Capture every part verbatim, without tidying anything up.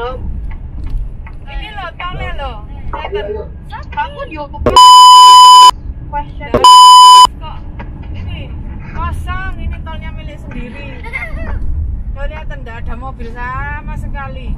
Ini loh, tolnya loh. Bangun yuk. Question. Kok ini kosong, ini tolnya milik sendiri. Kau lihat tidak ada mobil sama sekali.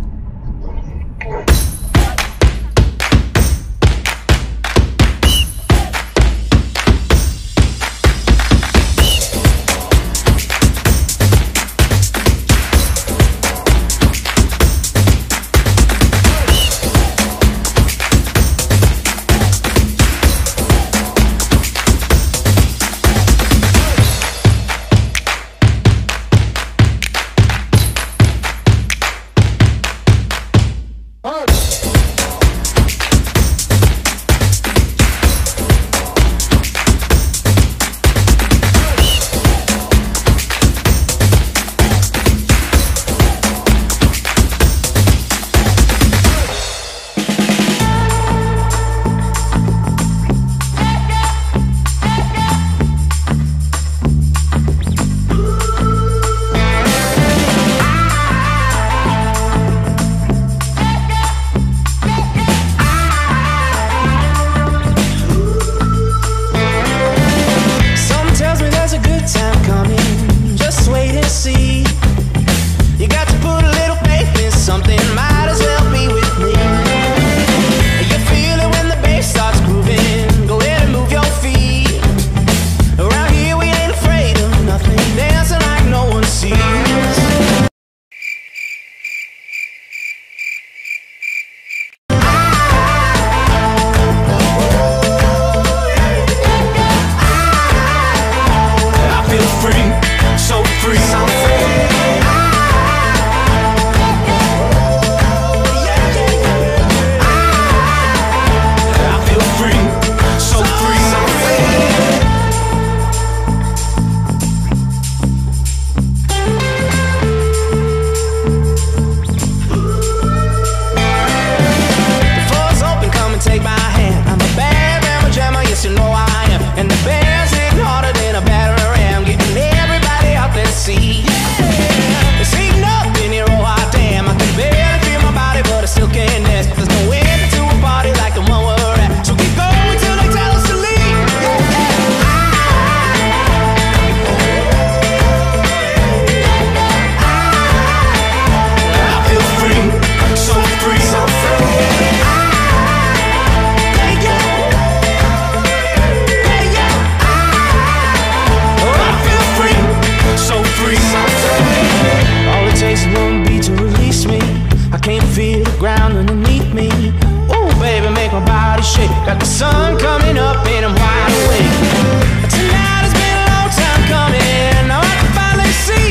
Got the sun coming up and I'm wide awake. Tonight has been a long time coming. Now I can finally see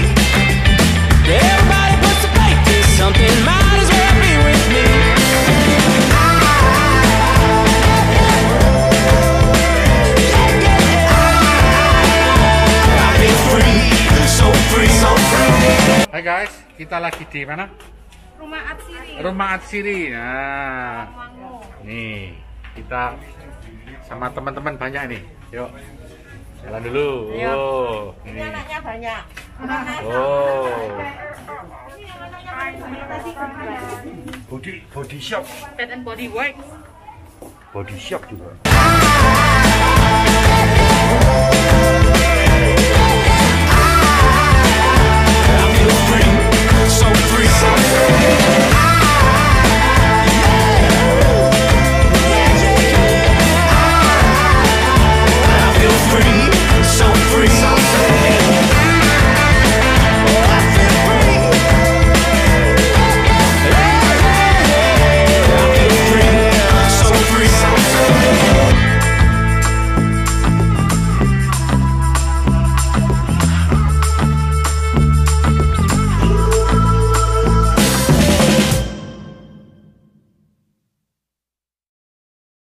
that everybody puts their faith in something. Might as well be with me. I feel free, so free, so free. Hai guys, kita lagi di mana? Rumah Atsiri. Rumah Atsiri. Nah, Tawangmangu. nih kita sama teman-teman banyak nih. Yuk, jalan dulu. Yuk. Oh, Ini ini. anaknya banyak. Oh, Ini anaknya banyak. body body shop, Bed and body works. body shop juga.